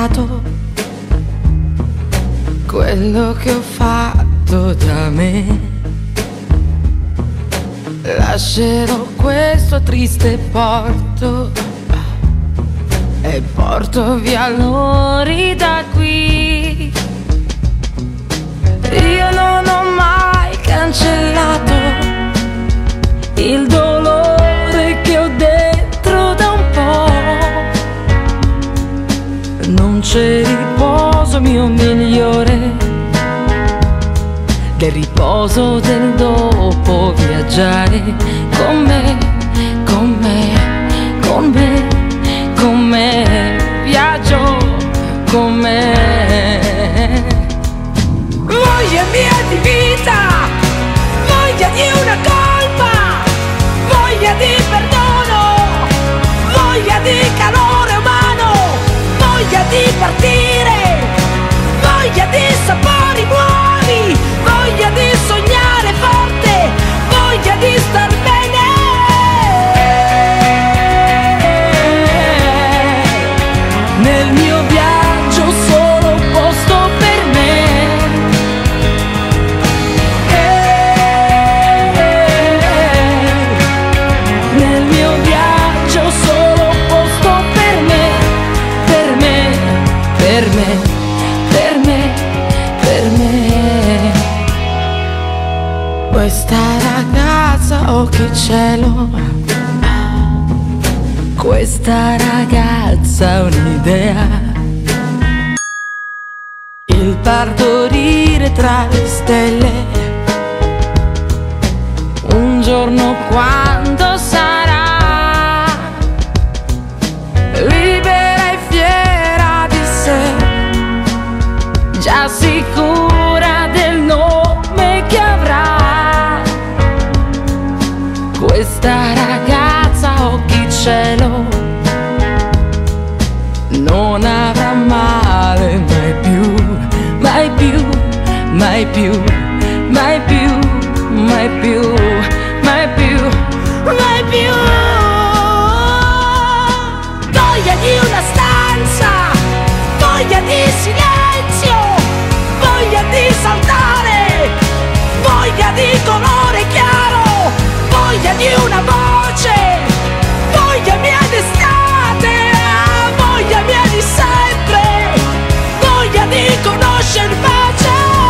stato quello che ho fatto da me. Lascerò questo triste porto e porto via l'ori da qui. Io non ho mai cancellato il dolore che ho dentro da un po'. Non c'è riposo mio migliore del riposo del dopo. Viaggiare con me, con me, con me, con me, viaggio con me. Voglia mia di vita, voglia di una colpa, voglia di perdono, voglia di calore umano, voglia di partire, voglia di sapori nuovi, voglia di sognare forte, voglia di star bene. Nel mio viaggio solo un posto per me. Nel mio viaggio solo un posto per me, per me, per me, per me, per me. Questa ragazza, oh che cielo, questa ragazza ha un'idea, il partorire tra le stelle. Un giorno quando sarà libera e fiera di sé, già sicura del nome che avrà, questa ragazza occhi cielo non avrà male mai più, mai più, mai più, mai più, mai più, mai più, mai più. Voglia di una stanza, voglia di silenzio, voglia di saltare, voglia di colore chiaro, voglia di una voce, voglia mia d'estate, voglia mia di sempre, voglia di conoscere pace.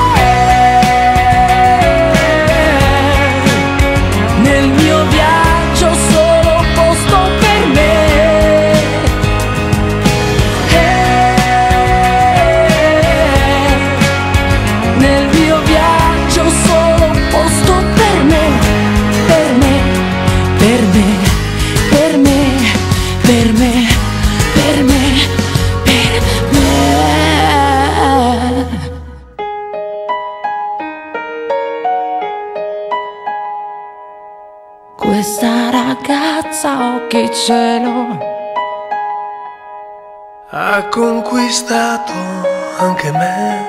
Nel mio viaggio solo un posto per me. Nel mio viaggio solo un posto per me, per me, per me, per me, per me, per me, per me. Questa ragazza, oh che cielo, ha conquistato anche me.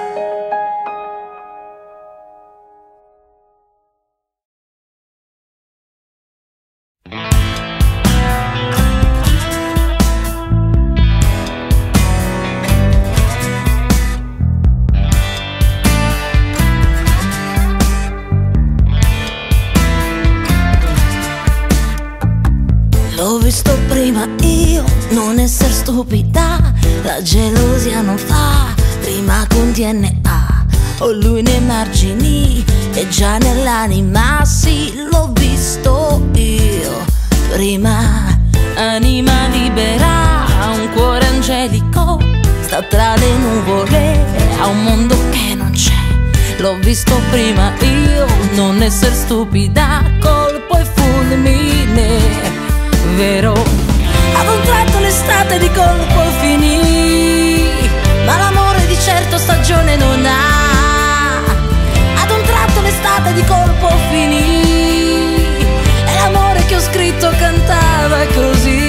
L'ho visto prima io, non essere stupida, la gelosia non fa rima con DNA. Ho lui nei margini e già nell'anima, sì, l'ho visto io prima. Anima libera, ha un cuore angelico, sta tra le nuvole, ha un mondo che non c'è. L'ho visto prima io, non essere stupida, colpo e fulmine, vero? Ad un tratto l'estate di colpo finì, ma l'amore di certo stagione non ha. Ad un tratto l'estate di colpo finì, e l'amore che ho scritto cantava così.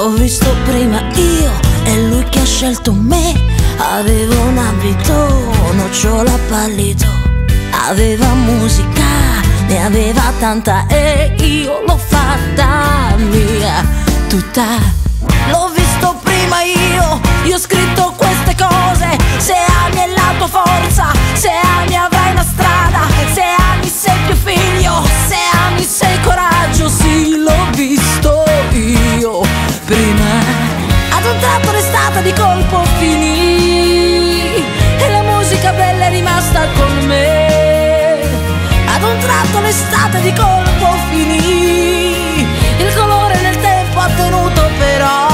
L'ho visto prima io, è lui che ha scelto me. Aveva un abito, nocciola pallito, aveva musica, ne aveva tanta e io l'ho fatta mia tutta. L'ho visto prima io ho scritto queste cose. Se ami è la tua forza, se ami avrai una strada, se ami sei più figlio, se ami sei coraggio. Sì, l'ho visto io prima. Ad un tratto l'estate di colpo finì e la musica bella è rimasta con me. Ad un tratto l'estate di colpo finì, il colore nel tempo ha tenuto però.